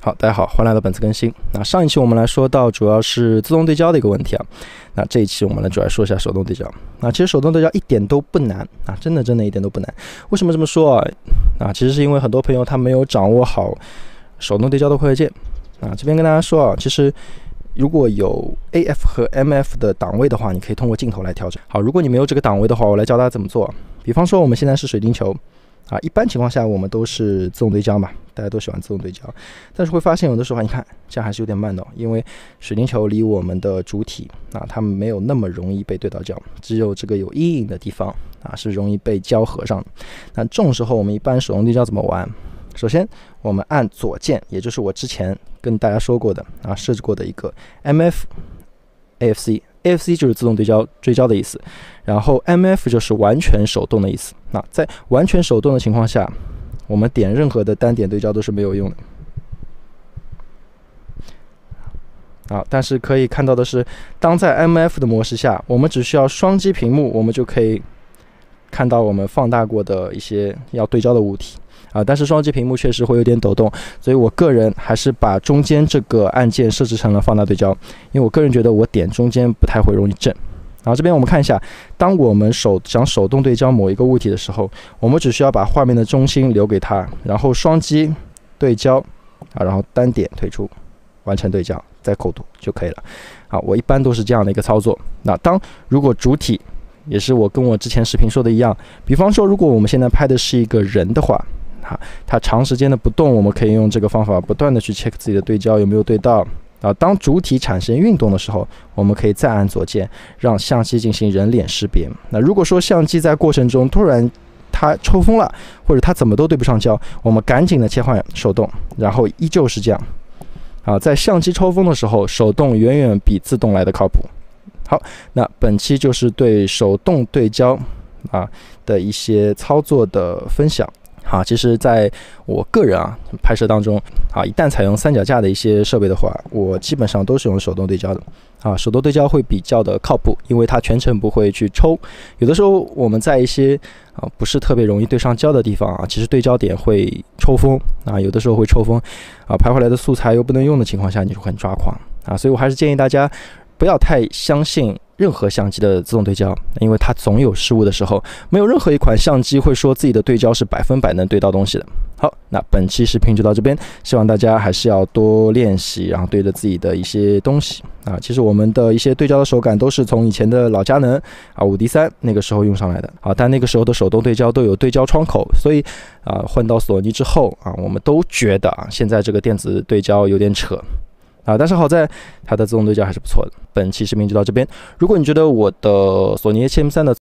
好，大家好，欢迎来到本次更新。那上一期我们来说到主要是自动对焦的一个问题啊，那这一期我们来主要说一下手动对焦。那其实手动对焦一点都不难啊，真的一点都不难。为什么这么说啊？其实是因为很多朋友他没有掌握好手动对焦的回合键啊。这边跟大家说啊，其实如果有 AF 和 MF 的档位的话，你可以通过镜头来调整。好，如果你没有这个档位的话，我来教大家怎么做。比方说我们现在是水晶球啊，一般情况下我们都是自动对焦嘛，大家都喜欢自动对焦，但是会发现有的时候你看这样还是有点慢的因为水晶球离我们的主体啊，它们没有那么容易被对到焦，只有这个有阴影的地方啊是容易被焦合上的。那这种时候我们一般手动对焦怎么玩？首先我们按左键，也就是我之前跟大家说过的啊，设置过的一个 MF、AFC。AFC 就是自动对焦追焦的意思，然后 MF 就是完全手动的意思。那在完全手动的情况下，我们点任何的单点对焦都是没有用的啊。但是可以看到的是，当在 MF 的模式下，我们只需要双击屏幕，我们就可以看到我们放大过的一些要对焦的物体啊。但是双击屏幕确实会有点抖动，所以我个人还是把中间这个按键设置成了放大对焦，因为我个人觉得我点中间不太会容易震。然后这边我们看一下，当我们想手动对焦某一个物体的时候，我们只需要把画面的中心留给它，然后双击对焦啊，然后单点退出，完成对焦，再构图就可以了。啊，我一般都是这样的一个操作。那如果主体也是我跟我之前视频说的一样，比方说如果我们现在拍的是一个人的话，它长时间的不动，我们可以用这个方法不断的去 check 自己的对焦有没有对到啊。当主体产生运动的时候，我们可以再按左键，让相机进行人脸识别。那如果说相机在过程中突然它抽风了，或者它怎么都对不上焦，我们赶紧的切换手动，然后依旧是这样啊。在相机抽风的时候，手动远远比自动来的靠谱。好，那本期就是对手动对焦的一些操作的分享。好，其实在我个人拍摄当中一旦采用三脚架的一些设备的话，我基本上都是用手动对焦的手动对焦会比较的靠谱，因为它全程不会去抽。有的时候我们在一些不是特别容易对上焦的地方其实对焦点会抽风有的时候会抽风拍回来的素材又不能用的情况下，你就很抓狂所以我还是建议大家不要太相信任何相机的自动对焦，因为它总有失误的时候，没有任何一款相机会说自己的对焦是100%能对到东西的。好，那本期视频就到这边，希望大家还是要多练习，然后对着自己的一些东西其实我们的一些对焦的手感都是从以前的老佳能5D3那个时候用上来的但那个时候的手动对焦都有对焦窗口，所以换到索尼之后我们都觉得现在这个电子对焦有点扯但是好在它的自动对焦还是不错的。本期视频就到这边，如果你觉得我的索尼A7M3的